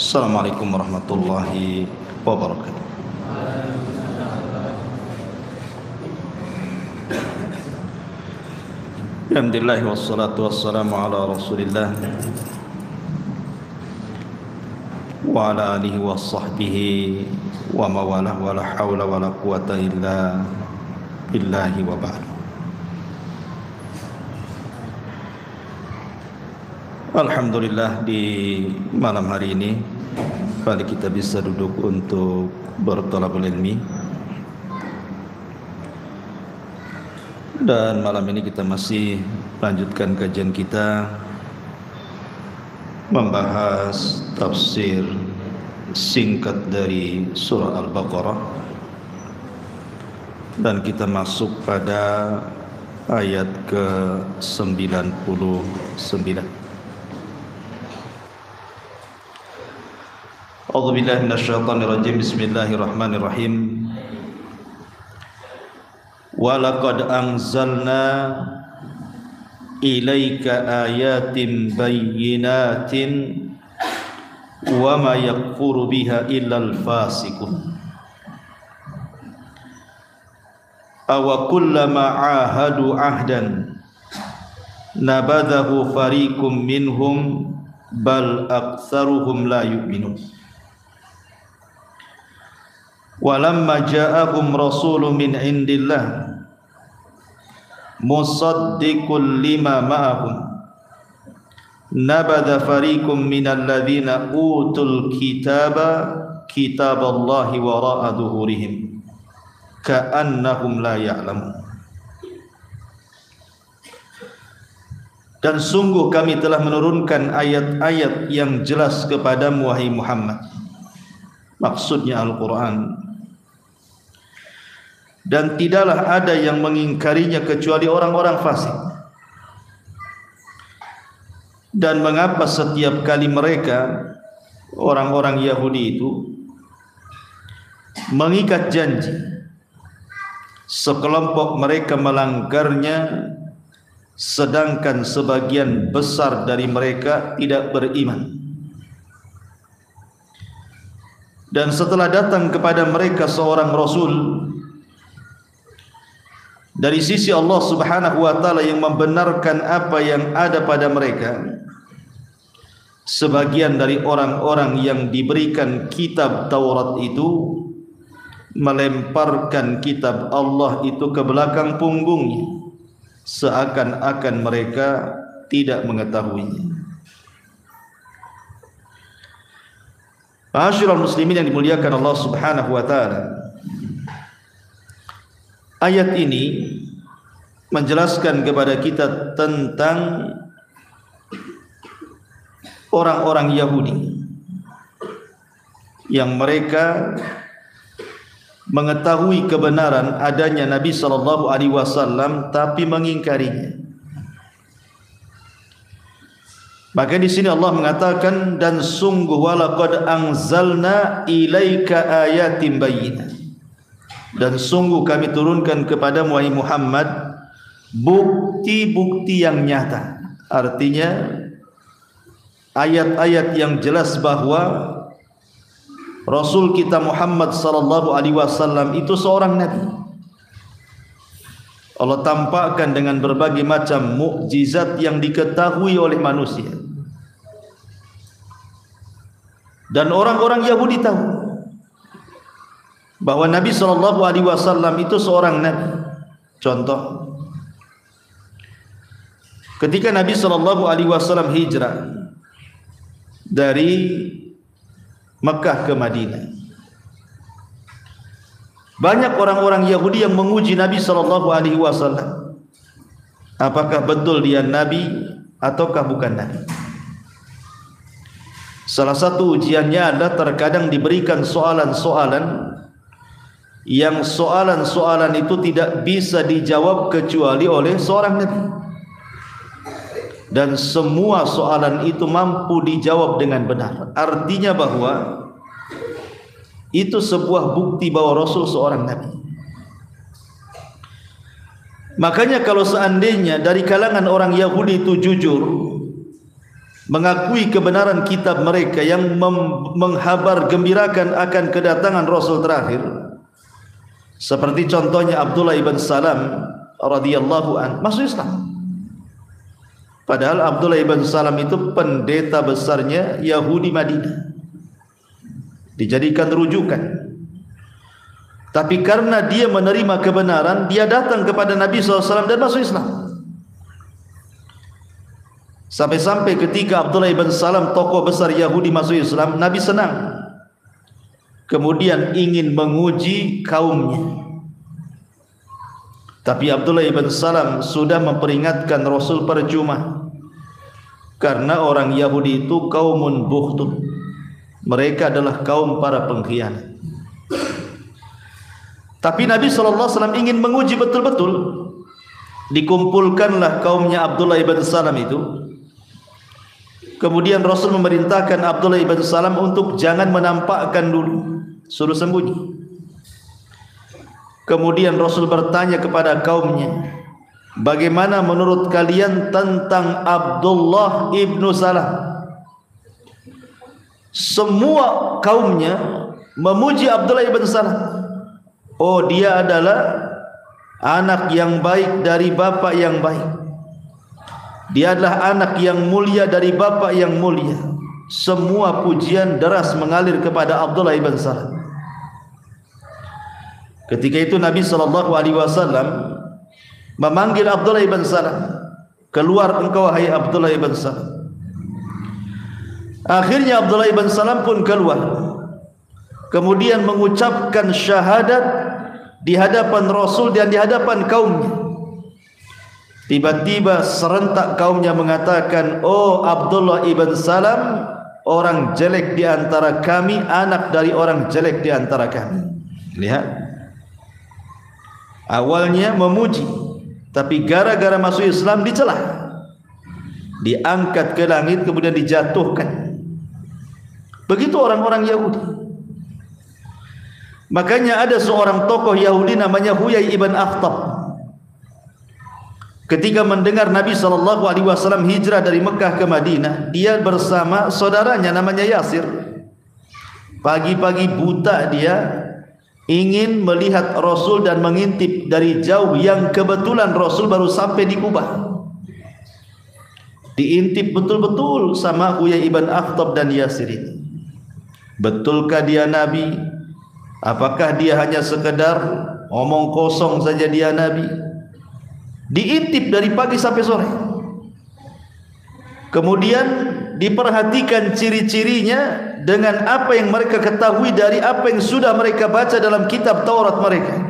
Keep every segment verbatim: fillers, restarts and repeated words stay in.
Assalamualaikum warahmatullahi wabarakatuh. Alhamdulillah wassalatu wassalamu ala Rasulillah wa ala alihi wa sahbihi wa mawalah wa la hawla wa la quwata illa billahi wa ba'd. Alhamdulillah, di malam hari ini kembali kita bisa duduk untuk berthalabul ilmi. Dan malam ini kita masih lanjutkan kajian kita membahas tafsir singkat dari surah Al-Baqarah, dan kita masuk pada ayat ke sembilan puluh sembilan. A'udzubillahi minasyaitonirrajim. Bismillahirrahmanirrahim. Wa laqad anzalna ilaika ayatin bayyinatin wa ma yakfuru biha illal fasiqun. Aw kullama ahadu ahdan nabadahu fariqum minhum bal aktsaruhum la yu'minun. Walamma ja'ahum rasulun min indillah musaddiqul lima ma'ahum nabadha fariqum minal ladzina utul kitaba kitaballahi wara'a dhuhurihim ka'annahum la ya'lamun. Dan sungguh kami telah menurunkan ayat-ayat yang jelas kepadamu wahai Muhammad, maksudnya Al-Quran, dan tidaklah ada yang mengingkarinya kecuali orang-orang fasik. Dan mengapa setiap kali mereka, orang-orang Yahudi itu, mengikat janji, sekelompok mereka melanggarnya, sedangkan sebagian besar dari mereka tidak beriman. Dan setelah datang kepada mereka seorang Rasul dari sisi Allah subhanahu wa ta'ala yang membenarkan apa yang ada pada mereka, sebagian dari orang-orang yang diberikan kitab Taurat itu melemparkan kitab Allah itu ke belakang punggungnya, seakan-akan mereka tidak mengetahuinya. Ma'asyiral muslimin yang dimuliakan Allah subhanahu wa ta'ala, ayat ini menjelaskan kepada kita tentang orang-orang Yahudi yang mereka mengetahui kebenaran adanya Nabi sallallahu alaihi wasallam tapi mengingkarinya. Maka di sini Allah mengatakan, dan sungguh walaqad anzalna ilaika ayatin bayyinah, dan sungguh kami turunkan kepada wahai Muhammad bukti-bukti yang nyata. Artinya ayat-ayat yang jelas bahwa Rasul kita Muhammad sallallahu alaihi wasallam itu seorang nabi. Allah tampakkan dengan berbagai macam mukjizat yang diketahui oleh manusia. Dan orang-orang Yahudi tahu bahwa Nabi sallallahu alaihi wasallam itu seorang nabi. Contoh, ketika Nabi sallallahu alaihi wasallam hijrah dari Mekah ke Madinah, banyak orang-orang Yahudi yang menguji Nabi sallallahu alaihi wasallam, apakah betul dia nabi ataukah bukan nabi. Salah satu ujiannya adalah terkadang diberikan soalan-soalan yang soalan-soalan itu tidak bisa dijawab kecuali oleh seorang nabi, dan semua soalan itu mampu dijawab dengan benar. Artinya bahwa itu sebuah bukti bahwa Rasul seorang nabi. Makanya kalau seandainya dari kalangan orang Yahudi itu jujur, mengakui kebenaran kitab mereka yang menghabar gembirakan akan kedatangan Rasul terakhir, seperti contohnya Abdullah ibn Salam radhiyallahu an, masuk Islam. Padahal Abdullah ibn Salam itu pendeta besarnya Yahudi Madinah, dijadikan rujukan. Tapi karena dia menerima kebenaran, dia datang kepada Nabi shallallahu alaihi wasallam dan masuk Islam. Sampai-sampai ketika Abdullah ibn Salam, tokoh besar Yahudi, masuk Islam, Nabi senang. Kemudian ingin menguji kaumnya. Tapi Abdullah ibn Salam sudah memperingatkan Rasul percuma, karena orang Yahudi itu kaumun bukhtun, mereka adalah kaum para pengkhianat. Tapi Nabi shallallahu alaihi wasallam ingin menguji betul-betul. Dikumpulkanlah kaumnya Abdullah ibn Salam itu. Kemudian Rasul memerintahkan Abdullah ibn Salam untuk jangan menampakkan dulu, suruh sembunyi. Kemudian Rasul bertanya kepada kaumnya, bagaimana menurut kalian tentang Abdullah ibn Salam? Semua kaumnya memuji Abdullah ibn Salam. Oh, dia adalah anak yang baik dari bapa yang baik. Dia adalah anak yang mulia dari bapa yang mulia. Semua pujian deras mengalir kepada Abdullah ibn Salam. Ketika itu Nabi sallallahu alaihi wasallam memanggil Abdullah ibn Salam, keluar engkau hai Abdullah ibn Salam. Akhirnya Abdullah ibn Salam pun keluar, kemudian mengucapkan syahadat di hadapan Rasul dan di hadapan kaumnya. Tiba-tiba serentak kaumnya mengatakan, oh Abdullah ibn Salam, orang jelek di antara kami, anak dari orang jelek di antara kami. Lihat, awalnya memuji, tapi gara-gara masuk Islam dicela, diangkat ke langit kemudian dijatuhkan. Begitu orang-orang Yahudi. Makanya ada seorang tokoh Yahudi namanya Huyai ibn Akhtab. Ketika mendengar Nabi sallallahu alaihi wasallam hijrah dari Mekah ke Madinah, dia bersama saudaranya namanya Yasir. Pagi-pagi buta dia ingin melihat Rasul dan mengintip dari jauh, yang kebetulan Rasul baru sampai di Kubah. Diintip betul-betul sama Huyai ibn Akhtab dan Yasir ini. Betulkah dia Nabi? Apakah dia hanya sekedar omong kosong saja dia Nabi? Diintip dari pagi sampai sore. Kemudian diperhatikan ciri-cirinya dengan apa yang mereka ketahui dari apa yang sudah mereka baca dalam kitab Taurat mereka.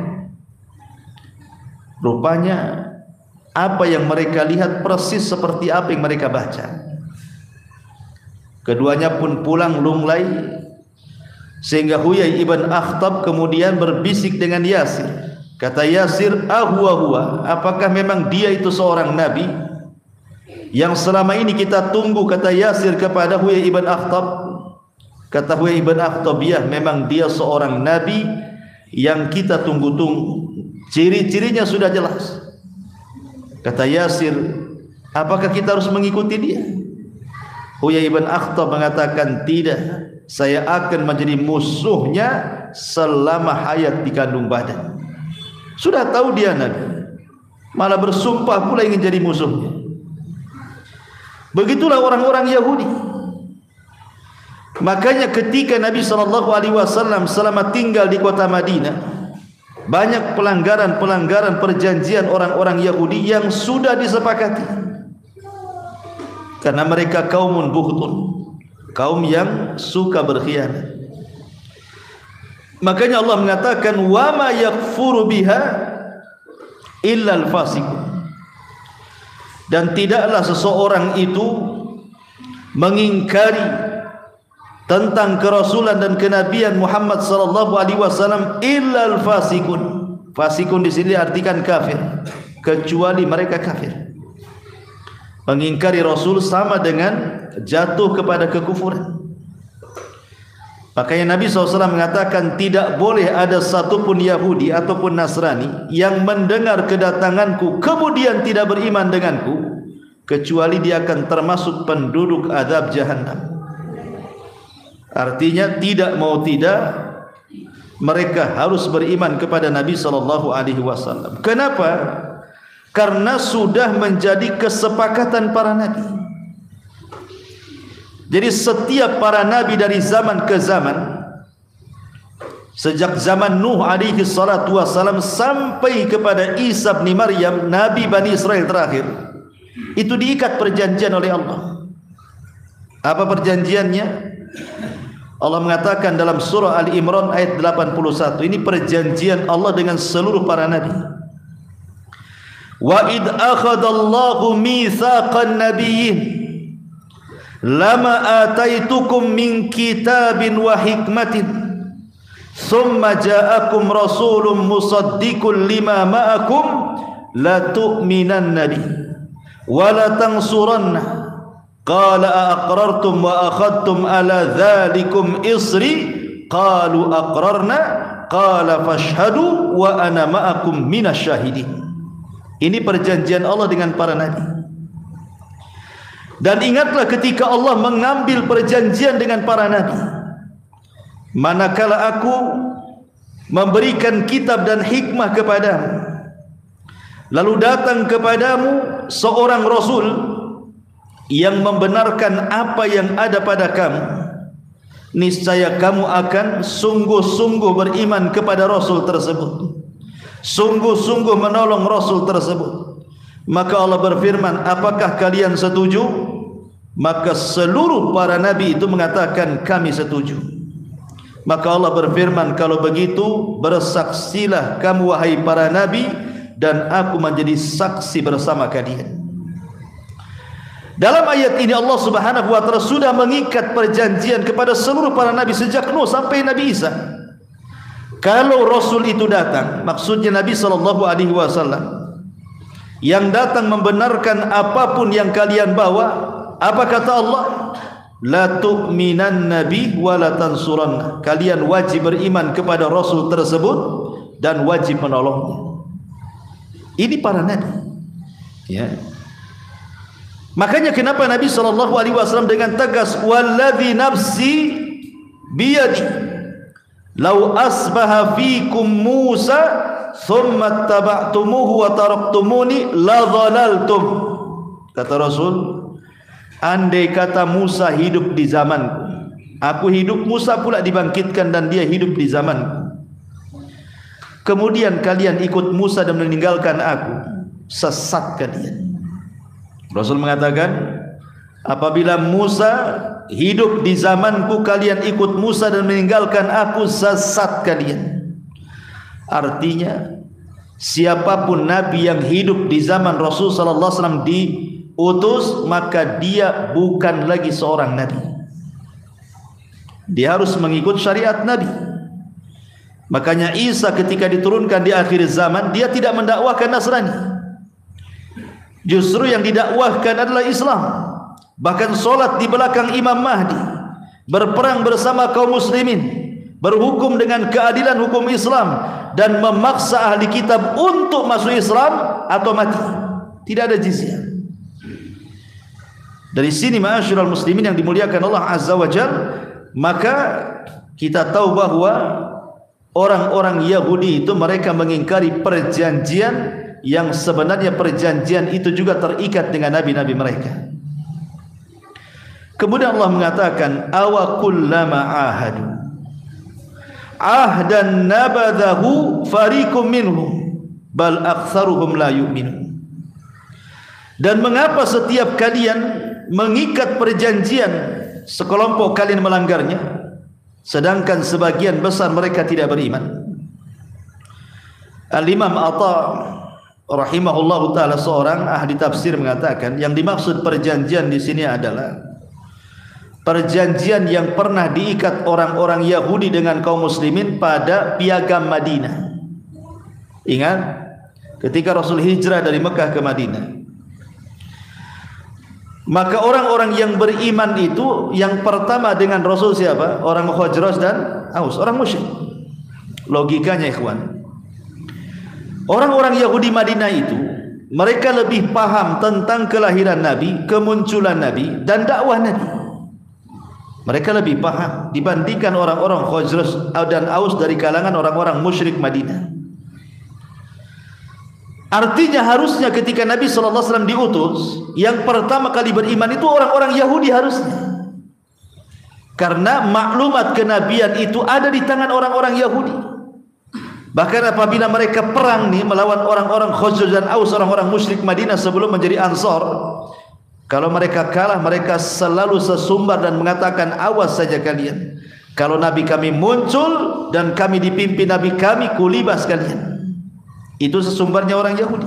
Rupanya apa yang mereka lihat persis seperti apa yang mereka baca. Keduanya pun pulang lunglai, sehingga Huyai ibn Akhtab kemudian berbisik dengan Yasir. Kata Yasir, ahwa huwa, apakah memang dia itu seorang nabi yang selama ini kita tunggu? Kata Yasir kepada Huyai ibn Akhtab. Kata Huyai ibn Akhtab, ya memang dia seorang nabi yang kita tunggu-tunggu, ciri-cirinya sudah jelas. Kata Yasir, apakah kita harus mengikuti dia? Huyai ibn Akhtab mengatakan, tidak, saya akan menjadi musuhnya selama hayat di kandung badan. Sudah tahu dia nabi, malah bersumpah pula ingin jadi musuhnya. Begitulah orang-orang Yahudi. Makanya ketika Nabi sallallahu alaihi wasallam selama tinggal di kota Madinah, banyak pelanggaran-pelanggaran perjanjian orang-orang Yahudi yang sudah disepakati. Karena mereka kaumun bukhtun, kaum yang suka berkhianat. Makanya Allah mengatakan, wa ma yakfuru biha illa al-fasiqun. Dan tidaklah seseorang itu mengingkari tentang kerasulan dan kenabian Muhammad sallallahu alaihi wasallam illa al-fasiqun. Fasikun di sini artikan kafir, kecuali mereka kafir. Mengingkari Rasul sama dengan jatuh kepada kekufuran. Makanya Nabi shallallahu alaihi wasallam mengatakan, tidak boleh ada satupun Yahudi ataupun Nasrani yang mendengar kedatanganku kemudian tidak beriman denganku, kecuali dia akan termasuk penduduk azab jahannam. Artinya tidak mau tidak mereka harus beriman kepada Nabi sallallahu alaihi wasallam. Kenapa? Karena sudah menjadi kesepakatan para nabi. Jadi setiap para nabi dari zaman ke zaman, sejak zaman Nuh alaihi salatu wasalam sampai kepada Isa bin Maryam, Nabi Bani Israel terakhir, itu diikat perjanjian oleh Allah. Apa perjanjiannya? Allah mengatakan dalam surah Ali Imran ayat delapan puluh satu, ini perjanjian Allah dengan seluruh para nabi. Wa id akhadallahu mitsaqan nabiyyin lama ataitukum min kitabin wa hikmatin thumma ja'akum rasulun musaddiqun lima ma'akum la tu'minanna bi wa la tansuranna qala aqrartum wa akhadtum ala dhalikum isri qalu aqrarna qala fashhadu wa ana ma'akum minasyahidin. Ini perjanjian Allah dengan para nabi. Dan ingatlah ketika Allah mengambil perjanjian dengan para nabi, manakala aku memberikan kitab dan hikmah kepadamu, lalu datang kepadamu seorang rasul yang membenarkan apa yang ada pada kamu, niscaya kamu akan sungguh-sungguh beriman kepada rasul tersebut, sungguh-sungguh menolong rasul tersebut. Maka Allah berfirman, apakah kalian setuju? Maka seluruh para nabi itu mengatakan kami setuju. Maka Allah berfirman, kalau begitu bersaksilah kamu wahai para nabi, dan aku menjadi saksi bersama kalian. Dalam ayat ini Allah Subhanahu wa taala sudah mengikat perjanjian kepada seluruh para nabi sejak Nuh sampai Nabi Isa. Kalau rasul itu datang, maksudnya Nabi sallallahu alaihi wasallam, yang datang membenarkan apapun yang kalian bawa, apa kata Allah? La tu'minanna bi wa la tansuranna. Kalian wajib beriman kepada rasul tersebut dan wajib menolongnya. Ini para nabi. Ya. Makanya kenapa Nabi sallallahu alaihi wasallam dengan tegas, wallazi nafsi biyadi law asbaha fikum Musa thumma taba'tumuhu wa taraktumuni la dhalaltum. Kata Rasul, andai kata Musa hidup di zamanku, aku hidup, Musa pula dibangkitkan dan dia hidup di zamanku, kemudian kalian ikut Musa dan meninggalkan aku, sesat kalian. Rasul mengatakan, apabila Musa hidup di zamanku, kalian ikut Musa dan meninggalkan aku, sesat kalian. Artinya siapapun nabi yang hidup di zaman Rasul sallallahu alaihi wasallam diutus, maka dia bukan lagi seorang nabi. Dia harus mengikut syariat nabi. Makanya Isa ketika diturunkan di akhir zaman, dia tidak mendakwahkan Nasrani. Justru yang didakwahkan adalah Islam. Bahkan solat di belakang Imam Mahdi, berperang bersama kaum muslimin, berhukum dengan keadilan hukum Islam, dan memaksa ahli kitab untuk masuk Islam atau mati. Tidak ada jizyah. Dari sini ma'asyiral muslimin yang dimuliakan Allah Azza wa Jalla, maka kita tahu bahwa orang-orang Yahudi itu mereka mengingkari perjanjian yang sebenarnya perjanjian itu juga terikat dengan nabi-nabi mereka. Kemudian Allah mengatakan, awa kullama ahadu ahdan nabadahu fariqum minhum bal aktsaruhum la yu'minun. Dan mengapa setiap kalian mengikat perjanjian, sekelompok kalian melanggarnya, sedangkan sebagian besar mereka tidak beriman. Al-Imam Atha rahimahullahu taala, seorang ahli tafsir, mengatakan yang dimaksud perjanjian di sini adalah perjanjian yang pernah diikat orang-orang Yahudi dengan kaum muslimin pada piagam Madinah. Ingat ketika Rasul hijrah dari Mekah ke Madinah, maka orang-orang yang beriman itu yang pertama dengan Rasul siapa? Orang Khazraj dan Aus, orang musyrik. Logikanya ikhwan, orang-orang Yahudi Madinah itu mereka lebih paham tentang kelahiran Nabi, kemunculan Nabi dan dakwah Nabi. Mereka lebih paham dibandingkan orang-orang Khazraj dan Aus dari kalangan orang-orang musyrik Madinah. Artinya harusnya ketika Nabi sallallahu alaihi wasallam diutus, yang pertama kali beriman itu orang-orang Yahudi harusnya. Karena maklumat kenabian itu ada di tangan orang-orang Yahudi. Bahkan apabila mereka perang nih melawan orang-orang Khazraj dan Aus, orang-orang musyrik Madinah sebelum menjadi Ansar, kalau mereka kalah, mereka selalu sesumbar dan mengatakan, awas saja kalian, kalau Nabi kami muncul dan kami dipimpin Nabi kami, kulibas kalian. Itu sesumbarnya orang Yahudi.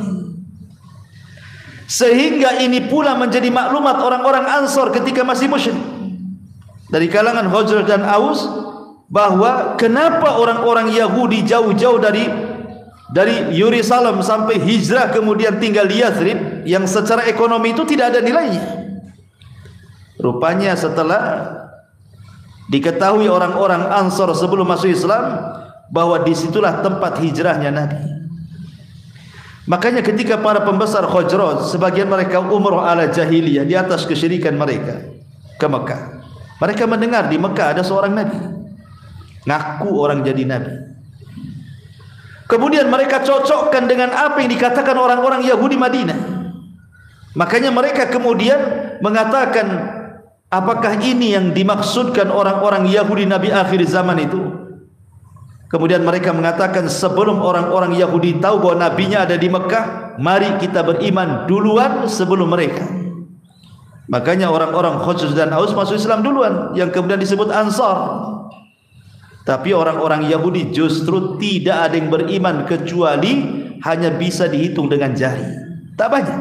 Sehingga ini pula menjadi maklumat orang-orang Ansar ketika masih musyrik dari kalangan Khazraj dan Aus, bahwa kenapa orang-orang Yahudi jauh-jauh dari dari Yerusalem sampai hijrah kemudian tinggal di Yathrib yang secara ekonomi itu tidak ada nilainya. Rupanya setelah diketahui orang-orang Ansar sebelum masuk Islam bahwa disitulah tempat hijrahnya Nabi. Makanya ketika para pembesar Khazraj, sebagian mereka umrah ala jahiliyah di atas kesyirikan mereka ke Mekah, mereka mendengar di Mekah ada seorang Nabi, ngaku orang jadi Nabi. Kemudian mereka cocokkan dengan apa yang dikatakan orang-orang Yahudi Madinah. Makanya mereka kemudian mengatakan, apakah ini yang dimaksudkan orang-orang Yahudi Nabi akhir zaman itu? Kemudian mereka mengatakan, sebelum orang-orang Yahudi tahu bahwa nabinya ada di Mekah, mari kita beriman duluan sebelum mereka. Makanya orang-orang Khazraj dan Aus masuk Islam duluan, yang kemudian disebut Ansar. Tapi orang-orang Yahudi justru tidak ada yang beriman, kecuali hanya bisa dihitung dengan jari, tak banyak.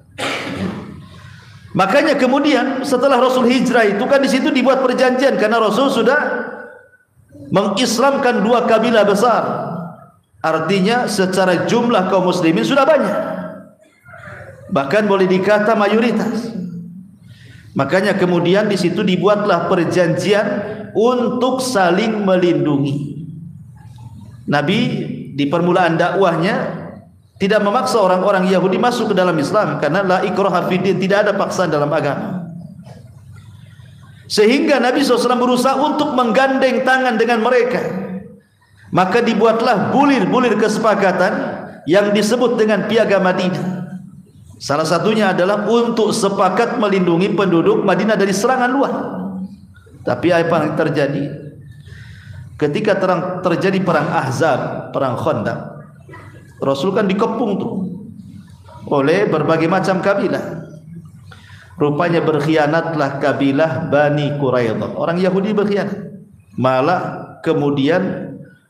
Makanya kemudian setelah Rasul hijrah itu kan di situ dibuat perjanjian, karena Rasul sudah mengislamkan dua kabilah besar. Artinya secara jumlah kaum muslimin sudah banyak, bahkan boleh dikata mayoritas. Makanya kemudian di situ dibuatlah perjanjian untuk saling melindungi. Nabi di permulaan dakwahnya tidak memaksa orang-orang Yahudi masuk ke dalam Islam, karena la ikraha fiddin, tidak ada paksaan dalam agama. Sehingga Nabi shallallahu alaihi wasallam berusaha untuk menggandeng tangan dengan mereka. Maka dibuatlah bulir-bulir kesepakatan yang disebut dengan Piagam Madinah. Salah satunya adalah untuk sepakat melindungi penduduk Madinah dari serangan luar. Tapi apa yang terjadi? Ketika terang, terjadi perang Ahzab, perang Khandaq, Rasul kan dikepung tuh oleh berbagai macam kabilah. Rupanya berkhianatlah kabilah Bani Quraidah. Orang Yahudi berkhianat, malah kemudian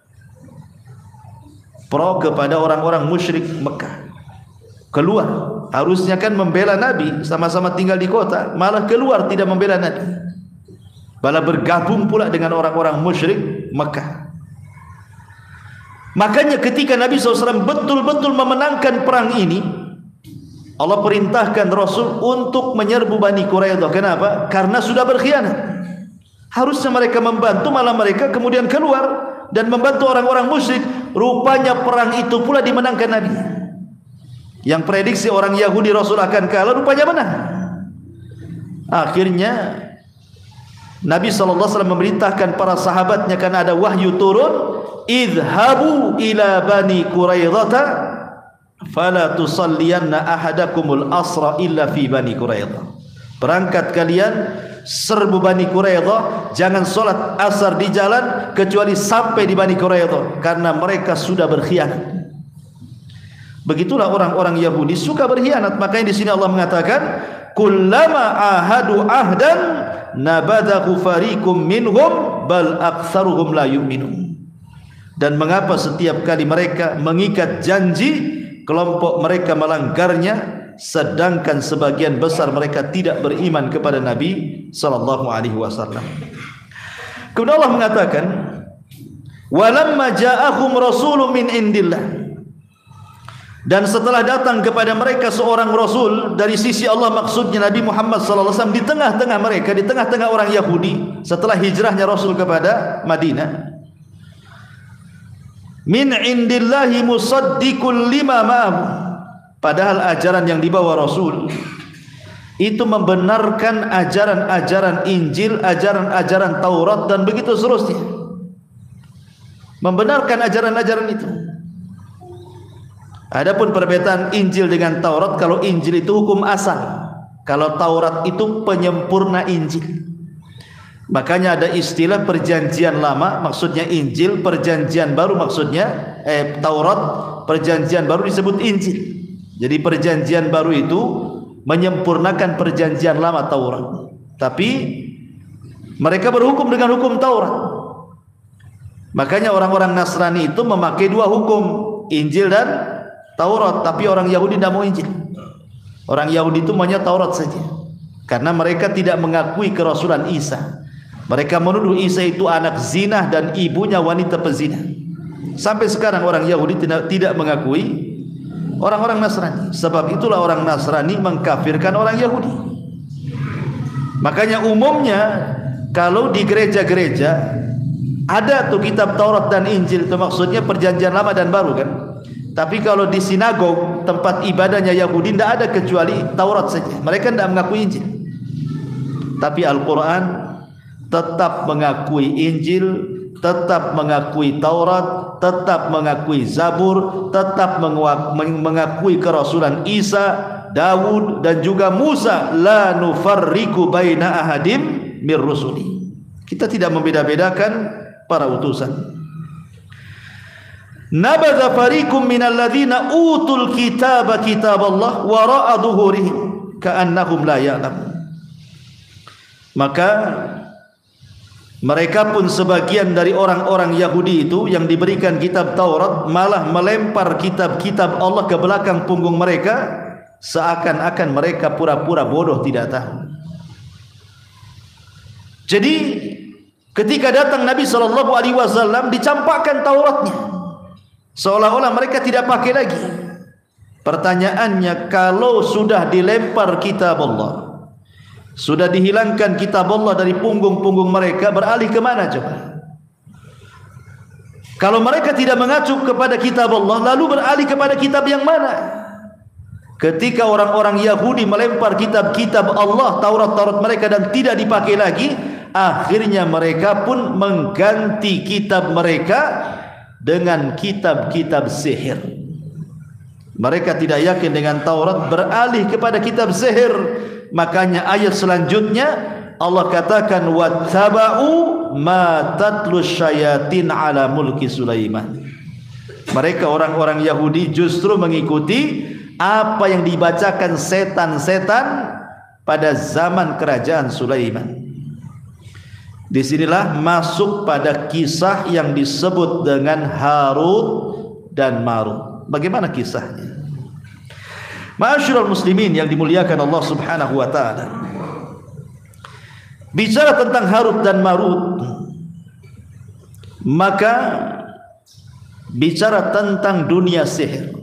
pro kepada orang-orang musyrik Mekah. Keluar, harusnya kan membela Nabi, sama-sama tinggal di kota, malah keluar tidak membela Nabi, malah bergabung pula dengan orang-orang musyrik Mekah. Makanya ketika Nabi shallallahu alaihi wasallam betul-betul memenangkan perang ini, Allah perintahkan Rasul untuk menyerbu Bani Quraidah. Kenapa? Karena sudah berkhianat. Harusnya mereka membantu, malah mereka kemudian keluar dan membantu orang-orang musyrik. Rupanya perang itu pula dimenangkan Nabi. Yang prediksi orang Yahudi Rasul akan kalah, rupanya menang. Akhirnya Nabi shallallahu alaihi wasallam memerintahkan para sahabatnya, karena ada wahyu turun, idhabu ila Bani Quraidah fala tusalliyanna ahadakumul asra illa fi Bani Quraidah. Berangkat kalian serbu Bani Quraidah, jangan solat asar di jalan kecuali sampai di Bani Quraidah, karena mereka sudah berkhianat. Begitulah orang-orang Yahudi suka berkhianat. Makanya di sini Allah mengatakan, kullama ahadu ahdan nabadahu fariqum minhum bal aktsaruhum la yu'minun. Dan mengapa setiap kali mereka mengikat janji, kelompok mereka melanggarnya, sedangkan sebagian besar mereka tidak beriman kepada Nabi sallallahu alaihi wasallam. Kemudian Allah mengatakan, walamma ja'ahum rasulun min indillah, dan setelah datang kepada mereka seorang rasul dari sisi Allah, maksudnya Nabi Muhammad sallallahu alaihi wasallam, di tengah-tengah mereka, di tengah-tengah orang Yahudi setelah hijrahnya Rasul kepada Madinah, min indillahi musaddiqul lima ma'ahu, Padahal ajaran yang dibawa Rasul itu membenarkan ajaran-ajaran Injil, ajaran-ajaran Taurat dan begitu seterusnya. Membenarkan ajaran-ajaran itu. Adapun perbedaan Injil dengan Taurat, kalau Injil itu hukum asal, kalau Taurat itu penyempurna Injil. Makanya ada istilah perjanjian lama, maksudnya Injil, perjanjian baru maksudnya eh, Taurat, perjanjian baru disebut Injil. Jadi perjanjian baru itu menyempurnakan perjanjian lama Taurat. Tapi mereka berhukum dengan hukum Taurat. Makanya orang-orang Nasrani itu memakai dua hukum, Injil dan Taurat. Tapi orang Yahudi tidak mau Injil. Orang Yahudi itu maunya Taurat saja, karena mereka tidak mengakui kerasulan Isa. Mereka menuduh Isa itu anak zina dan ibunya wanita pezina. Sampai sekarang orang Yahudi tidak, tidak mengakui orang-orang Nasrani. Sebab itulah orang Nasrani mengkafirkan orang Yahudi. Makanya umumnya kalau di gereja-gereja ada tuh kitab Taurat dan Injil, itu maksudnya perjanjian lama dan baru kan. Tapi kalau di sinagog, tempat ibadahnya Yahudi, tidak ada kecuali Taurat saja. Mereka tidak mengakui Injil. Tapi Al-Quran tetap mengakui Injil, tetap mengakui Taurat, tetap mengakui Zabur, tetap mengakui kerasulan Isa, Daud dan juga Musa. La nufarriqu baina ahadim mir rusuli. Kita tidak membeda-bedakan para utusan. Nabadha fariqum minal ladzina utul kitaba kitaballah wara'a dhuhurihim ka'annahum la ya'lamun. Maka mereka pun sebagian dari orang-orang Yahudi itu yang diberikan kitab Taurat malah melempar kitab-kitab Allah ke belakang punggung mereka, seakan-akan mereka pura-pura bodoh tidak tahu. Jadi ketika datang Nabi shallallahu alaihi wasallam dicampakkan Tauratnya, seolah-olah mereka tidak pakai lagi. Pertanyaannya, kalau sudah dilempar kitab Allah, sudah dihilangkan kitab Allah dari punggung-punggung mereka, beralih ke mana coba? Kalau mereka tidak mengacu kepada kitab Allah, lalu beralih kepada kitab yang mana? Ketika orang-orang Yahudi melempar kitab-kitab Allah, Taurat-Taurat mereka, dan tidak dipakai lagi, akhirnya mereka pun mengganti kitab mereka dengan kitab-kitab sihir. Mereka tidak yakin dengan Taurat, beralih kepada kitab sihir. Makanya ayat selanjutnya Allah katakan wattaba'u ma tatlu syayatin ala mulki Sulaiman. Mereka orang-orang Yahudi justru mengikuti apa yang dibacakan setan-setan pada zaman kerajaan Sulaiman. Disinilah masuk pada kisah yang disebut dengan Harut dan Marut. Bagaimana kisahnya? Ma'asyiral muslimin yang dimuliakan Allah Subhanahu wa taala. Bicara tentang Harut dan Marut, maka bicara tentang dunia sihir.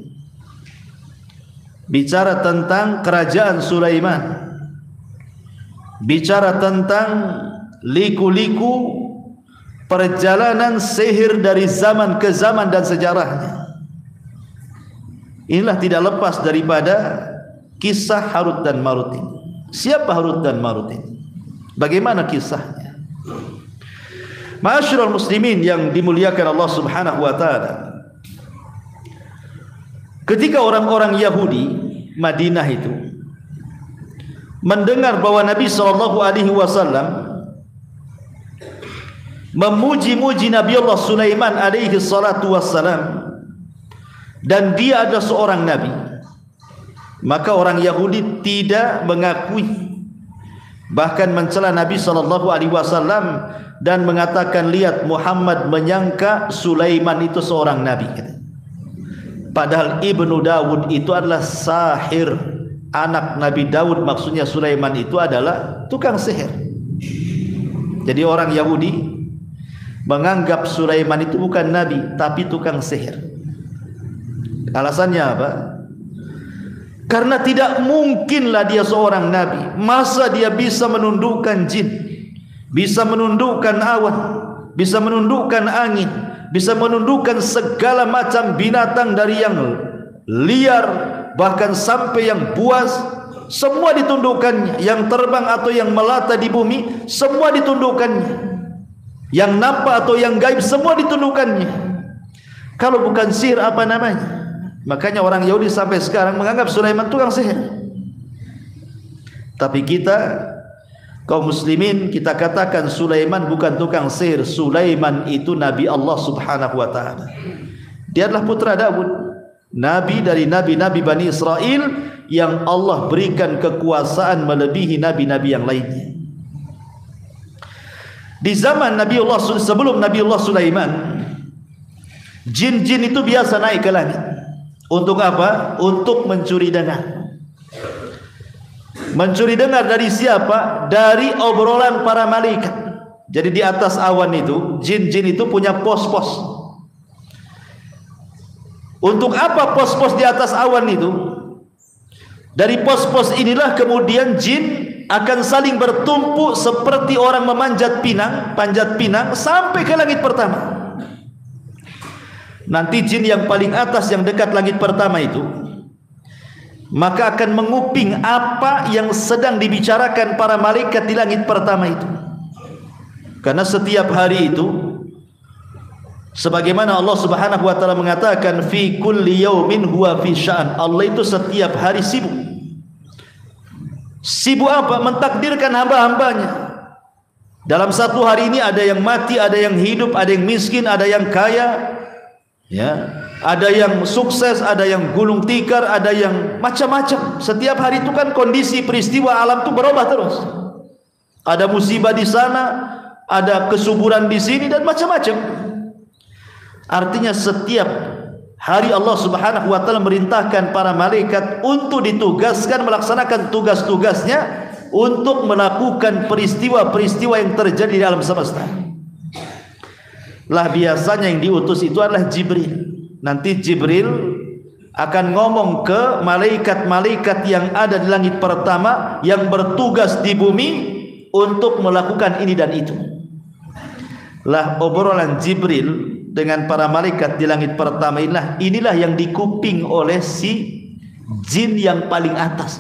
Bicara tentang kerajaan Sulaiman. Bicara tentang liku-liku perjalanan sihir dari zaman ke zaman dan sejarahnya. Inilah tidak lepas daripada kisah Harut dan Marut ini. Siapa Harut dan Marut ini? Bagaimana kisahnya? Ma'asyiral muslimin yang dimuliakan Allah Subhanahu wa taala. Ketika orang-orang Yahudi Madinah itu mendengar bahwa Nabi sallallahu alaihi wasallam memuji-muji Nabi Allah Sulaiman alaihi salatu wassalam, dan dia adalah seorang nabi, maka orang Yahudi tidak mengakui, bahkan mencela Nabi sallallahu alaihi wasallam dan mengatakan, lihat Muhammad menyangka Sulaiman itu seorang nabi. Padahal Ibnu Dawud itu adalah sahir, anak Nabi Dawud, maksudnya Sulaiman itu adalah tukang sihir. Jadi orang Yahudi menganggap Sulaiman itu bukan nabi tapi tukang sihir. Alasannya apa? Karena tidak mungkinlah dia seorang nabi. Masa dia bisa menundukkan jin, bisa menundukkan awan, bisa menundukkan angin, bisa menundukkan segala macam binatang dari yang liar bahkan sampai yang buas semua ditundukkannya, yang terbang atau yang melata di bumi semua ditundukkannya, yang nampak atau yang gaib semua ditundukkannya. Kalau bukan sihir apa namanya? Makanya orang Yahudi sampai sekarang menganggap Sulaiman tukang sihir. Tapi kita kaum muslimin, kita katakan Sulaiman bukan tukang sihir. Sulaiman itu Nabi Allah subhanahu wa ta'ala. Dia adalah putra Daud, Nabi dari Nabi-Nabi Bani Israel yang Allah berikan kekuasaan melebihi Nabi-Nabi yang lainnya. Di zaman Nabi Allah, sebelum Nabi Allah Sulaiman, jin-jin itu biasa naik ke langit. Untuk apa? Untuk mencuri dengar. Mencuri dengar dari siapa? Dari obrolan para malaikat. Jadi di atas awan itu, jin-jin itu punya pos-pos. Untuk apa pos-pos di atas awan itu? Dari pos-pos inilah kemudian jin akan saling bertumpuk seperti orang memanjat pinang, panjat pinang sampai ke langit pertama. Nanti jin yang paling atas yang dekat langit pertama itu, maka akan menguping apa yang sedang dibicarakan para malaikat di langit pertama itu. Karena setiap hari itu, sebagaimana Allah Subhanahu wa taala mengatakan fi kulli yaumin huwa fi sya'an, Allah itu setiap hari sibuk. Sibuk apa? Mentakdirkan hamba-hambanya. Dalam satu hari ini ada yang mati, ada yang hidup, ada yang miskin, ada yang kaya, ya, ada yang sukses, ada yang gulung tikar, ada yang macam-macam. Setiap hari itu kan kondisi peristiwa alam itu berubah terus. Ada musibah di sana, ada kesuburan di sini dan macam-macam. Artinya setiap hari Allah Subhanahu wa taala merintahkan para malaikat untuk ditugaskan melaksanakan tugas-tugasnya untuk melakukan peristiwa-peristiwa yang terjadi di alam semesta. Lah biasanya yang diutus itu adalah Jibril. Nanti Jibril akan ngomong ke malaikat-malaikat yang ada di langit pertama yang bertugas di bumi untuk melakukan ini dan itu. Lah obrolan Jibril dengan para malaikat di langit pertama inilah, inilah yang dikuping oleh si jin yang paling atas.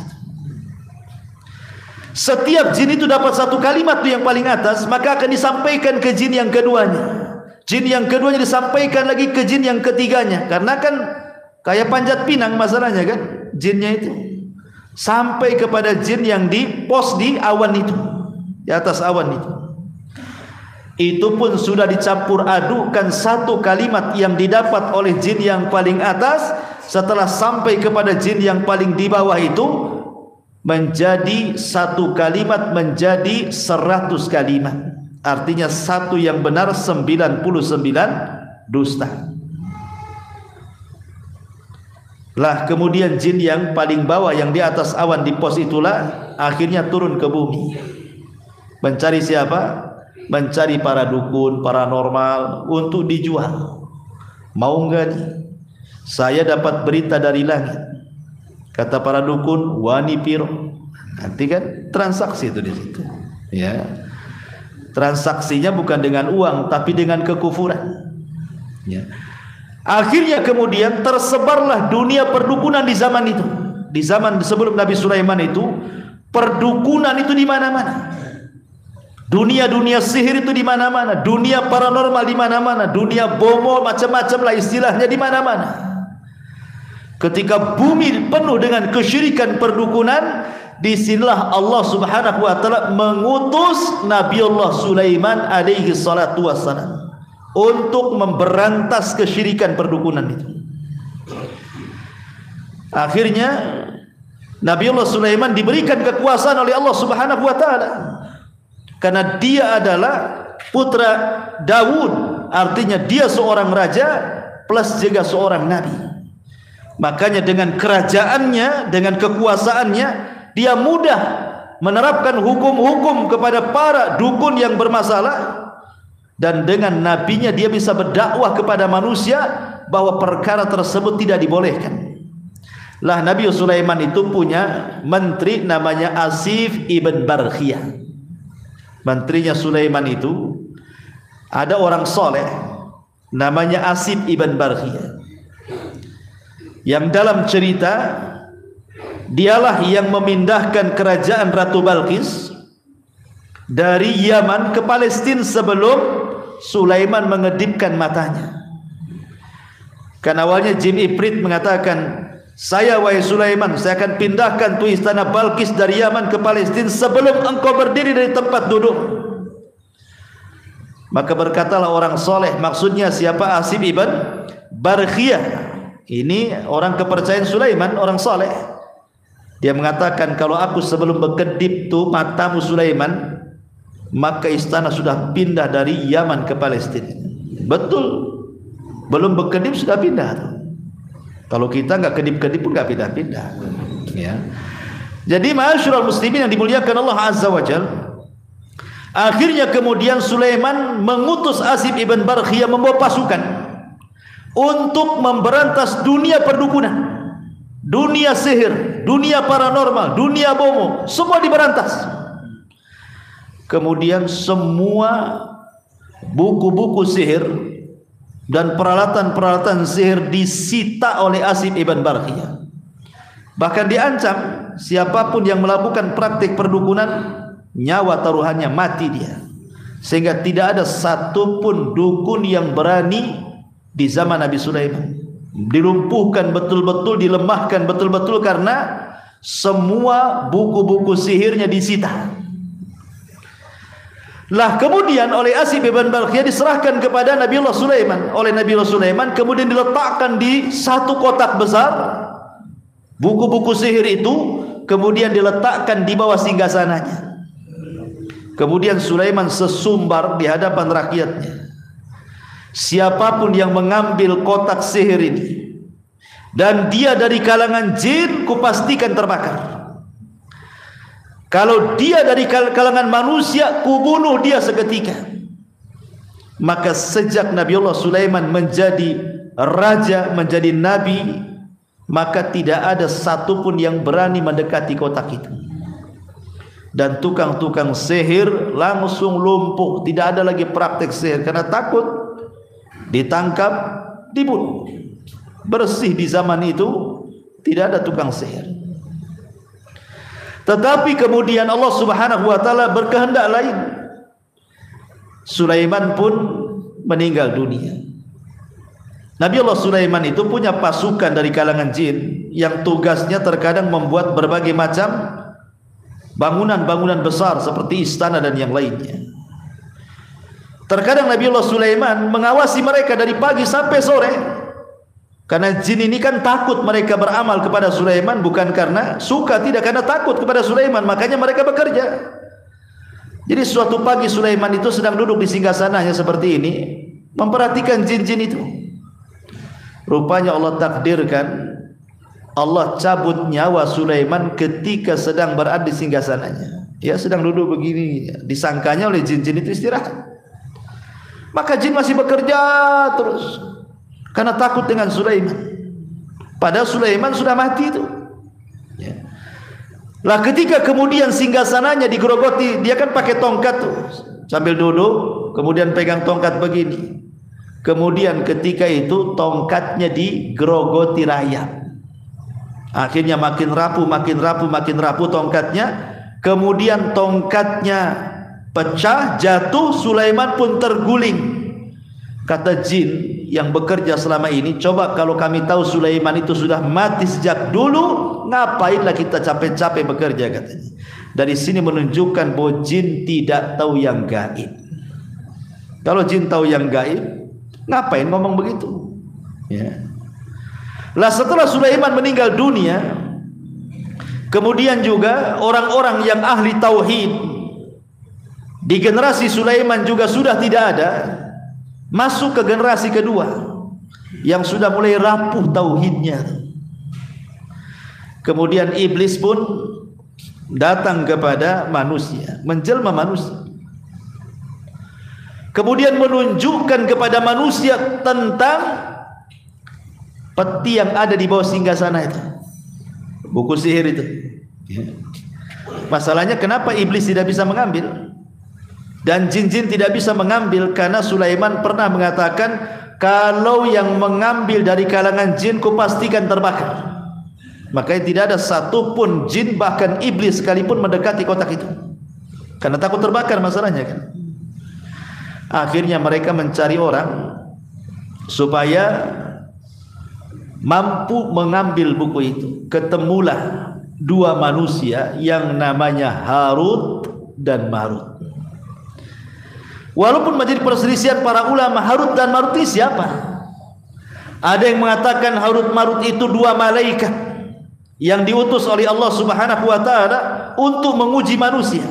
Setiap jin itu dapat satu kalimat tuh yang paling atas, maka akan disampaikan ke jin yang keduanya. Jin yang keduanya disampaikan lagi ke jin yang ketiganya. Karena kan kayak panjat pinang masalahnya kan, jinnya itu sampai kepada jin yang di pos di awan itu, di atas awan itu. Itu pun sudah dicampur adukan satu kalimat yang didapat oleh jin yang paling atas setelah sampai kepada jin yang paling di bawah itu menjadi satu kalimat menjadi seratus kalimat. Artinya satu yang benar sembilan puluh sembilan dusta. Lah kemudian jin yang paling bawah yang di atas awan di pos itulah akhirnya turun ke bumi. Mencari siapa? Mencari para dukun, paranormal untuk dijual. Mau enggak nih? Saya dapat berita dari langit. Kata para dukun, wani piro. Nanti kan transaksi itu di situ. Ya. Transaksinya bukan dengan uang tapi dengan kekufuran. Ya. Akhirnya kemudian tersebarlah dunia perdukunan di zaman itu. Di zaman sebelum Nabi Sulaiman itu, perdukunan itu di mana-mana. Dunia-dunia sihir itu di mana-mana, dunia paranormal di mana-mana, dunia bomo macam-macam lah istilahnya di mana-mana. Ketika bumi penuh dengan kesyirikan perdukunan, disinilah Allah Subhanahu wa taala mengutus Nabi Allah Sulaiman alaihi salatu wassalam untuk memberantas kesyirikan perdukunan itu. Akhirnya Nabi Allah Sulaiman diberikan kekuasaan oleh Allah Subhanahu wa taala. Karena dia adalah putra Daud, artinya dia seorang raja plus juga seorang nabi. Makanya dengan kerajaannya, dengan kekuasaannya, dia mudah menerapkan hukum-hukum kepada para dukun yang bermasalah. Dan dengan nabinya dia bisa berdakwah kepada manusia bahwa perkara tersebut tidak dibolehkan. Lah Nabi Sulaiman itu punya menteri namanya Asif ibn Barkhiyah. Menterinya Sulaiman itu ada orang soleh namanya Asif ibn Barkhiyah, yang dalam cerita Dialah yang memindahkan kerajaan Ratu Balqis dari Yaman ke Palestina sebelum Sulaiman mengedipkan matanya. Kan awalnya jin Ifrit mengatakan, saya wahai Sulaiman, saya akan pindahkan tu istana Balqis dari Yaman ke Palestina sebelum engkau berdiri dari tempat duduk. Maka berkatalah orang soleh, maksudnya siapa? Asib ibn Barkhiyah. Ini orang kepercayaan Sulaiman, orang soleh. Dia mengatakan, kalau aku sebelum berkedip tu matamu Sulaiman, maka istana sudah pindah dari Yaman ke Palestina. Betul, belum berkedip sudah pindah. Kalau kita nggak kedip-kedip pun nggak pindah-pindah. Ya. Jadi ma'asyiral muslimin yang dimuliakan Allah Azza wa Jalla, akhirnya kemudian Sulaiman mengutus Asib ibn Barkhiyah membawa pasukan untuk memberantas dunia perdukunan, dunia sihir, dunia paranormal, dunia bomo, semua diberantas. Kemudian semua buku-buku sihir dan peralatan-peralatan sihir disita oleh Asib ibn Barkhiyah. Bahkan diancam siapapun yang melakukan praktik perdukunan, nyawa taruhannya, mati dia. Sehingga tidak ada satupun dukun yang berani di zaman Nabi Sulaiman. Dilumpuhkan betul-betul, dilemahkan betul-betul karena semua buku-buku sihirnya disita. Lah kemudian oleh Asib ibn Barkhiyah diserahkan kepada Nabiullah Sulaiman. Oleh Nabiullah Sulaiman kemudian diletakkan di satu kotak besar. Buku-buku sihir itu kemudian diletakkan di bawah singgasananya. Kemudian Sulaiman sesumbar di hadapan rakyatnya, siapapun yang mengambil kotak sihir ini dan dia dari kalangan jin, kupastikan terbakar. Kalau dia dari kalangan manusia, kubunuh dia seketika. Maka sejak Nabiullah Sulaiman menjadi raja, menjadi nabi, maka tidak ada satupun yang berani mendekati kotak itu. Dan tukang-tukang sihir langsung lumpuh, tidak ada lagi praktek sihir karena takut ditangkap, dibunuh. Bersih di zaman itu, tidak ada tukang sihir. Tetapi kemudian Allah Subhanahu wa taala berkehendak lain. Sulaiman pun meninggal dunia. Nabi Allah Sulaiman itu punya pasukan dari kalangan jin yang tugasnya terkadang membuat berbagai macam bangunan-bangunan besar seperti istana dan yang lainnya. Terkadang Nabi Allah Sulaiman mengawasi mereka dari pagi sampai sore. Karena jin ini kan takut mereka beramal kepada Sulaiman, bukan karena suka, tidak, karena takut kepada Sulaiman, makanya mereka bekerja. Jadi suatu pagi Sulaiman itu sedang duduk di singgasananya seperti ini, memperhatikan jin-jin itu. Rupanya Allah takdirkan, Allah cabut nyawa Sulaiman ketika sedang berada di singgasananya. Ya, sedang duduk begini, disangkanya oleh jin-jin itu istirahat. Maka jin masih bekerja terus karena takut dengan Sulaiman. Padahal Sulaiman sudah mati itu. Ya. Lah ketika kemudian singgasananya digerogoti, dia kan pakai tongkat tuh, sambil duduk, kemudian pegang tongkat begini. Kemudian ketika itu tongkatnya digerogoti rayap. Akhirnya makin rapuh, makin rapuh, makin rapuh tongkatnya. Kemudian tongkatnya pecah, jatuh, Sulaiman pun terguling. Kata jin yang bekerja selama ini, coba kalau kami tahu Sulaiman itu sudah mati sejak dulu, ngapainlah kita capek-capek bekerja, katanya. Dari sini menunjukkan bahwa jin tidak tahu yang gaib. Kalau jin tahu yang gaib, ngapain ngomong begitu? Ya. Lah setelah Sulaiman meninggal dunia, kemudian juga orang-orang yang ahli tauhid di generasi Sulaiman juga sudah tidak ada. Masuk ke generasi kedua yang sudah mulai rapuh tauhidnya. Kemudian iblis pun datang kepada manusia, menjelma manusia. Kemudian menunjukkan kepada manusia tentang peti yang ada di bawah singgasana itu, buku sihir itu. Masalahnya kenapa iblis tidak bisa mengambil? Dan jin-jin tidak bisa mengambil karena Sulaiman pernah mengatakan, kalau yang mengambil dari kalangan jin, kupastikan terbakar. Makanya tidak ada satupun jin bahkan iblis sekalipun mendekati kotak itu, karena takut terbakar masalahnya kan. Akhirnya mereka mencari orang supaya mampu mengambil buku itu. Ketemulah dua manusia yang namanya Harut dan Marut. Walaupun menjadi perselisihan para ulama, Harut dan Marut ini siapa? Ada yang mengatakan Harut Marut itu dua malaikat yang diutus oleh Allah Subhanahu wa taala untuk menguji manusia.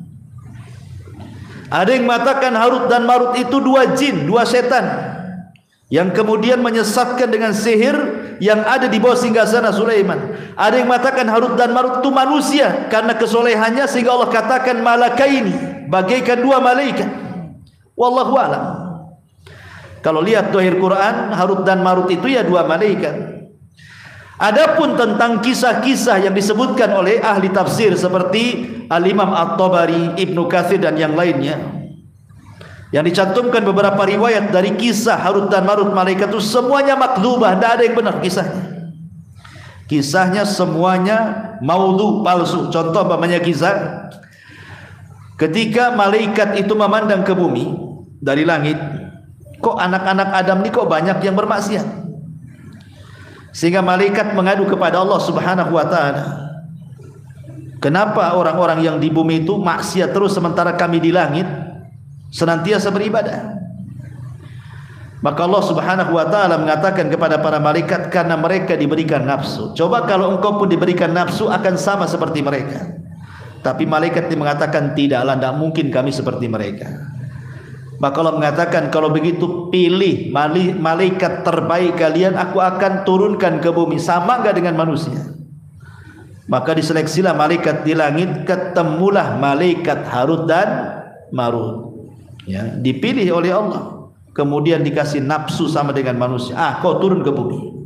Ada yang mengatakan Harut dan Marut itu dua jin, dua setan yang kemudian menyesatkan dengan sihir yang ada di bawah singgasana Sulaiman. Ada yang mengatakan Harut dan Marut itu manusia karena kesolehannya sehingga Allah katakan malakaini, bagaikan dua malaikat. Wallahu a'lam. Kalau lihat dohir Quran, Harut dan Marut itu ya dua malaikat. Adapun tentang kisah-kisah yang disebutkan oleh ahli tafsir seperti Al-Imam At-Tabari, Ibnu Katsir dan yang lainnya, yang dicantumkan beberapa riwayat dari kisah Harut dan Marut malaikat itu semuanya makdzubah, tidak ada yang benar kisahnya. Kisahnya semuanya maudhu, palsu. Contoh umpamanya kisah ketika malaikat itu memandang ke bumi dari langit, kok anak-anak Adam ini kok banyak yang bermaksiat, sehingga malaikat mengadu kepada Allah Subhanahu wa taala, kenapa orang-orang yang di bumi itu maksiat terus sementara kami di langit senantiasa beribadah? Maka Allah Subhanahu wa taala mengatakan kepada para malaikat, karena mereka diberikan nafsu. Coba kalau engkau pun diberikan nafsu akan sama seperti mereka. Tapi malaikat mengatakan tidaklah, tidak mungkin kami seperti mereka. Maka Allah mengatakan, kalau begitu pilih malaikat terbaik kalian, aku akan turunkan ke bumi. Sama enggak dengan manusia? Maka diseleksilah malaikat di langit, ketemulah malaikat Harut dan Marut. Ya, dipilih oleh Allah, kemudian dikasih nafsu sama dengan manusia. Ah, kau turun ke bumi.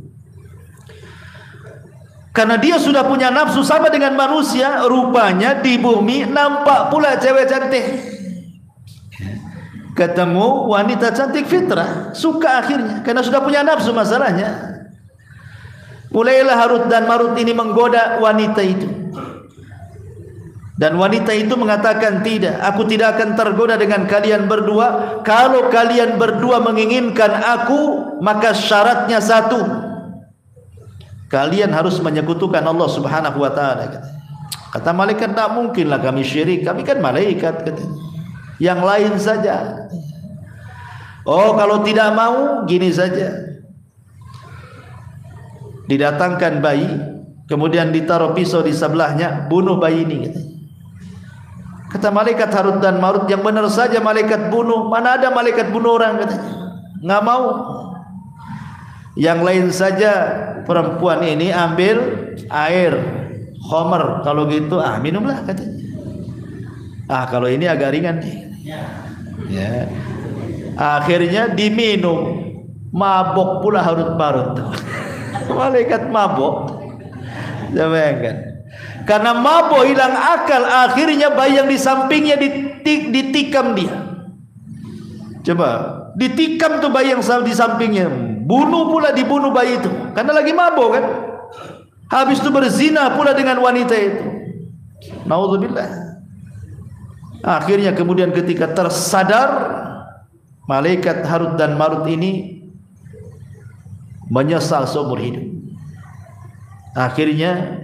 Karena dia sudah punya nafsu sama dengan manusia, rupanya di bumi nampak pula cewek cantik. Ketemu wanita cantik fitrah, suka akhirnya, karena sudah punya nafsu masalahnya. Mulailah Harut dan Marut ini menggoda wanita itu, dan wanita itu mengatakan, tidak, aku tidak akan tergoda dengan kalian berdua. Kalau kalian berdua menginginkan aku, maka syaratnya satu, kalian harus menyekutukan Allah Subhanahu wa taala. Kata malaikat, tak mungkinlah kami syirik, kami kan malaikat, katanya. Yang lain saja. Oh, kalau tidak mau, gini saja, didatangkan bayi, kemudian ditaruh pisau di sebelahnya, bunuh bayi ini, katanya. Kata malaikat Harut dan Marut, yang benar saja malaikat bunuh, mana ada malaikat bunuh orang, katanya. Nggak mau. Yang lain saja, perempuan ini ambil air khomer, kalau gitu ah minumlah, katanya. Ah, kalau ini agak ringan nih. Ya. Akhirnya diminum, mabok pula Harut Marut. Malaikat mabok. Bayangkan. Karena mabok hilang akal, akhirnya bayi yang di sampingnya ditik, ditikam dia. Coba, ditikam tuh bayi yang di sampingnya. Bunuh pula, dibunuh bayi itu. Karena lagi mabok kan. Habis itu berzina pula dengan wanita itu. Naudzubillah. Akhirnya kemudian ketika tersadar, malaikat Harut dan Marut ini menyesal seumur hidup. Akhirnya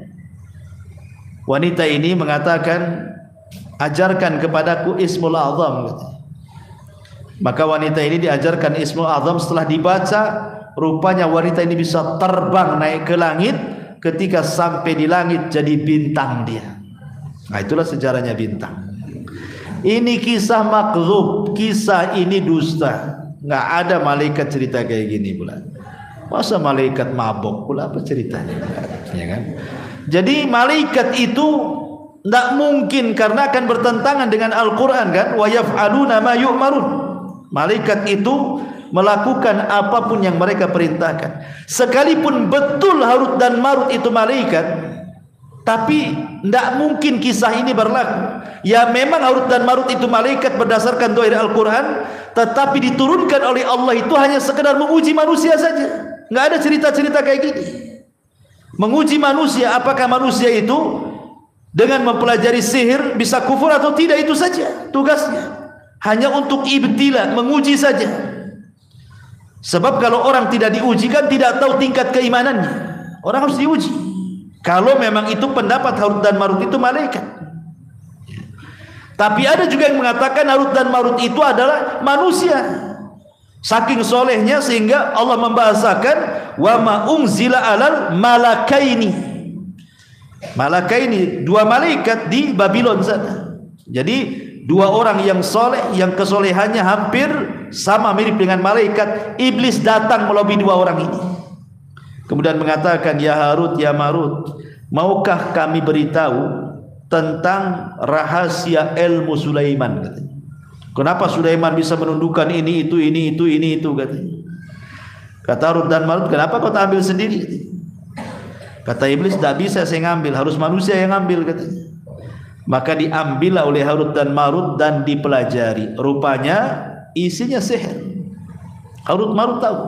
wanita ini mengatakan, ajarkan kepadaku Ismul Azam. Maka wanita ini diajarkan Ismul Azam. Setelah dibaca, rupanya wanita ini bisa terbang naik ke langit. Ketika sampai di langit jadi bintang dia. Nah, itulah sejarahnya bintang. Ini kisah makdzub, kisah ini dusta. Nggak ada malaikat cerita kayak gini pula. Masa malaikat mabok pula, apa ceritanya? Ya kan? Jadi malaikat itu tidak mungkin, karena akan bertentangan dengan Al-Quran kan? Wa yaf'aluna ma yu'marun. Malaikat itu melakukan apapun yang mereka perintahkan. Sekalipun betul Harut dan Marut itu malaikat, tapi tidak mungkin kisah ini berlaku. Ya memang Harut dan Marut itu malaikat berdasarkan doa Al-Quran, tetapi diturunkan oleh Allah itu hanya sekedar menguji manusia saja. Nggak ada cerita-cerita kayak gini. menguji manusia apakah manusia itu dengan mempelajari sihir bisa kufur atau tidak. Itu saja tugasnya, hanya untuk ibtila, menguji saja. Sebab kalau orang tidak diuji kan tidak tahu tingkat keimanannya. Orang harus diuji. Kalau memang itu pendapat Harut dan Marut itu malaikat. Tapi ada juga yang mengatakan Harut dan Marut itu adalah manusia. Saking solehnya sehingga Allah membahasakan wa ma unzila alal malakaini. Malakaini, dua malaikat di Babylon sana. Jadi dua orang yang soleh, yang kesolehannya hampir sama mirip dengan malaikat. Iblis datang melobi dua orang ini, kemudian mengatakan, ya Harut, ya Marut, maukah kami beritahu tentang rahasia ilmu Sulaiman? Katanya. Kenapa Sulaiman bisa menundukkan ini, itu, ini, itu, ini, itu, katanya. Kata Harut dan Marut, kenapa kau tak ambil sendiri? Katanya. Kata iblis, tidak bisa saya ngambil, harus manusia yang ngambil, katanya. Maka diambillah oleh Harut dan Marut dan dipelajari. Rupanya isinya sihir. Harut Marut tahu.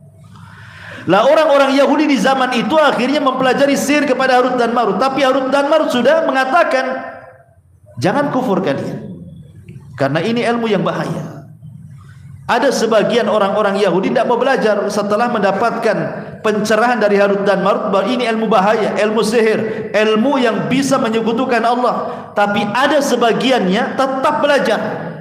Lah orang-orang Yahudi di zaman itu akhirnya mempelajari sihir kepada Harut dan Marut. Tapi Harut dan Marut sudah mengatakan, jangan kufur kalian, karena ini ilmu yang bahaya. Ada sebagian orang-orang Yahudi tidak mau belajar setelah mendapatkan pencerahan dari Harut dan Marut bahwa ini ilmu bahaya, ilmu sihir, ilmu yang bisa menyekutukan Allah. Tapi ada sebagiannya tetap belajar,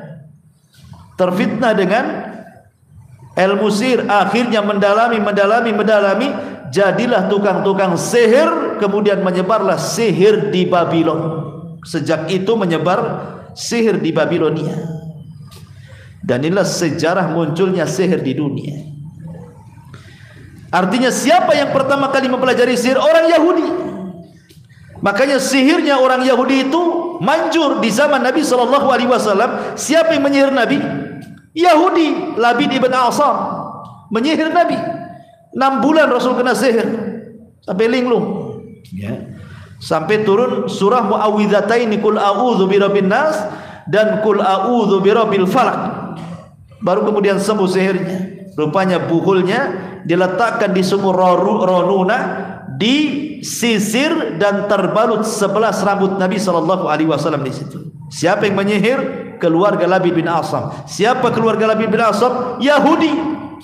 terfitnah dengan ilmu sihir, akhirnya mendalami, mendalami, mendalami, jadilah tukang-tukang sihir. Kemudian menyebarlah sihir di Babylon. Sejak itu menyebar sihir di Babilonia. Dan inilah sejarah munculnya sihir di dunia. Artinya siapa yang pertama kali mempelajari sihir? Orang Yahudi. Makanya sihirnya orang Yahudi itu manjur di zaman Nabi shallallahu alaihi wasallam. Siapa yang menyihir Nabi? Yahudi. Labid ibn Asam menyihir Nabi. Enam bulan Rasul kena sihir sampai linglung, ya. Sampai turun surah Muawwidhataini, Qul a'udzu birabbin nas dan Qul a'udzu birabbil falaq. Baru kemudian sembuh sihirnya. Rupanya buhulnya diletakkan di sumur Ronuna, disisir dan terbalut sebelas rambut Nabi sallallahu alaihi wasallam di situ. Siapa yang menyihir? Keluarga Labid bin Asam. Siapa keluarga Labid bin Asam? Yahudi.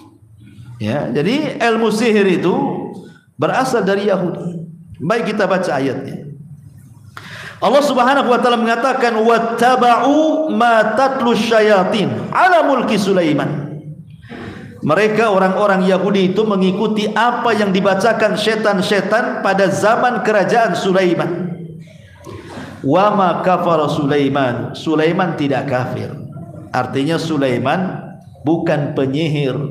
Ya, jadi ilmu sihir itu berasal dari Yahudi. Baik, kita baca ayatnya. Allah Subhanahu wa taala mengatakan, wattaba'u ma tatlu syayatin ala mulki Sulaiman. Mereka orang-orang Yahudi itu mengikuti apa yang dibacakan setan-setan pada zaman kerajaan Sulaiman. Wa ma kafara Sulaiman. Sulaiman tidak kafir. Artinya Sulaiman bukan penyihir.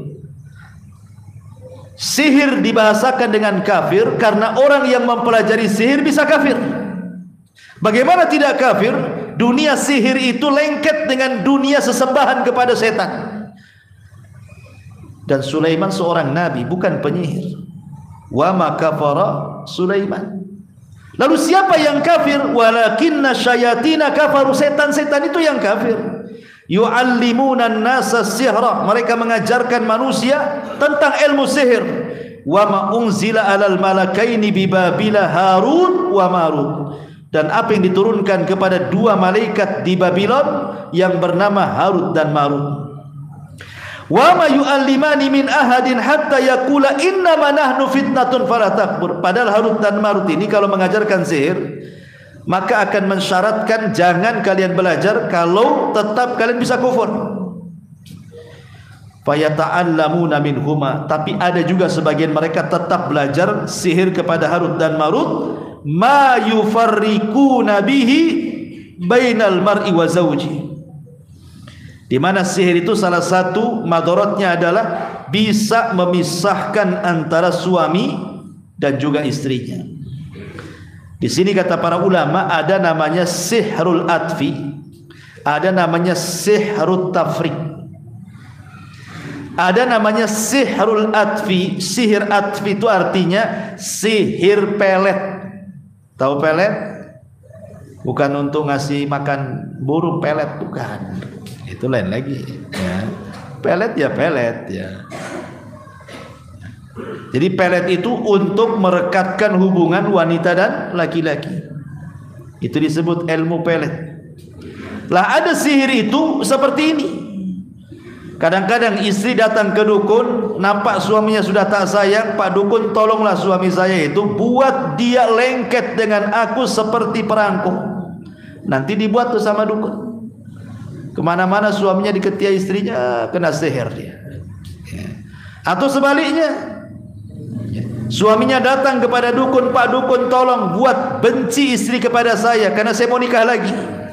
Sihir dibahasakan dengan kafir karena orang yang mempelajari sihir bisa kafir. Bagaimana tidak kafir? Dunia sihir itu lengket dengan dunia sesembahan kepada setan. Dan Sulaiman seorang nabi, bukan penyihir. Wa ma kafara Sulaiman. Lalu siapa yang kafir? Walakinna syayatina kafaru. Setan-setan itu yang kafir. Yu'allimuna an-nasa sihra. Mereka mengajarkan manusia tentang ilmu sihir. Wa ma unzila alal malakaini bi Babila Harut wa Marut. Dan apa yang diturunkan kepada dua malaikat di Babylon yang bernama Harut dan Marut. Wa ma yu'allimani min ahadin hatta yaqula innama nahnu fitnatun fala takfur. Padahal Harut dan Marut ini kalau mengajarkan sihir, maka akan mensyaratkan jangan kalian belajar kalau tetap kalian bisa kufur. Fayata'allamuna minhuma. Tapi ada juga sebagian mereka tetap belajar sihir kepada Harut dan Marut. Ma yufarriquna bihi bainal mar'i wa zawji. Di mana sihir itu salah satu madaratnya adalah bisa memisahkan antara suami dan juga istrinya. Di sini kata para ulama ada namanya sihrul atfi, ada namanya sihrut tafriq. Ada namanya sihrul atfi. Sihir atfi itu artinya sihir pelet. Tahu pelet? Bukan untuk ngasih makan burung pelet, bukan. Itu lain lagi, ya. Pelet ya pelet, ya. Jadi pelet itu untuk merekatkan hubungan wanita dan laki-laki. Itu disebut ilmu pelet. Lah ada sihir itu seperti ini. Kadang-kadang istri datang ke dukun, nampak suaminya sudah tak sayang, Pak dukun tolonglah suami saya itu, buat dia lengket dengan aku seperti perangko. Nanti dibuat tuh sama dukun. Kemana-mana suaminya diketia istrinya, kena sihir dia. Atau sebaliknya, suaminya datang kepada dukun, Pak dukun tolong buat benci istri kepada saya karena saya mau nikah lagi.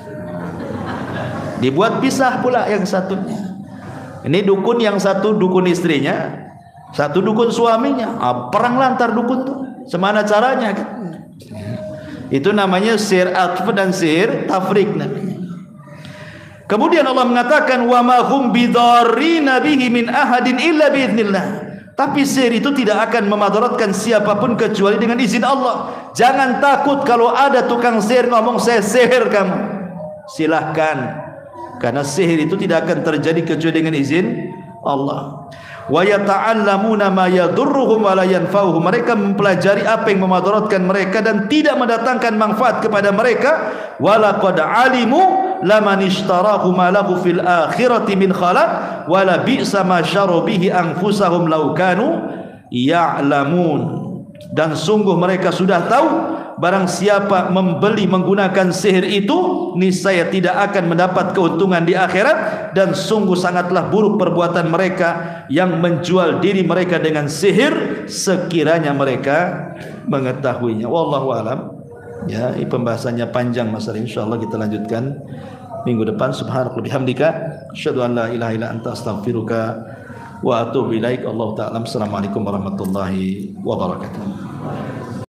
Dibuat pisah pula yang satunya. Ini dukun yang satu dukun istrinya, satu dukun suaminya. Ah, perang lantar dukun tuh. Semana caranya kan? Itu namanya sihir atf dan sihir tafrik namanya. Kemudian Allah mengatakan wa ma hum bidarrina bihi min ahadin illa biiznillah. Tapi sihir itu tidak akan memadaratkan siapapun kecuali dengan izin Allah. Jangan takut kalau ada tukang sihir ngomong saya sihir kamu. Silahkan. Karena sihir itu tidak akan terjadi kecuali dengan izin Allah. Wa yata'allamuna ma yadurruhum wa la yanfa'uhum. Mereka mempelajari apa yang memadaratkan mereka dan tidak mendatangkan manfaat kepada mereka. Wa laqad alimu laman ishtarahu ma lahu fil akhirati min khalaq wa la bi'sa ma syaru bihi anfusahum law kanu ya'lamun. Dan sungguh mereka sudah tahu barang siapa membeli menggunakan sihir itu niscaya tidak akan mendapat keuntungan di akhirat, dan sungguh sangatlah buruk perbuatan mereka yang menjual diri mereka dengan sihir sekiranya mereka mengetahuinya. Wallahu alam. Ya, ini pembahasannya panjang masalah, insyaallah kita lanjutkan minggu depan. Subhanallah bihamdika asyhadu an la ilaha illa anta astaghfiruka wa atubu ilaik. Allahu ta'ala. Assalamualaikum warahmatullahi wabarakatuh.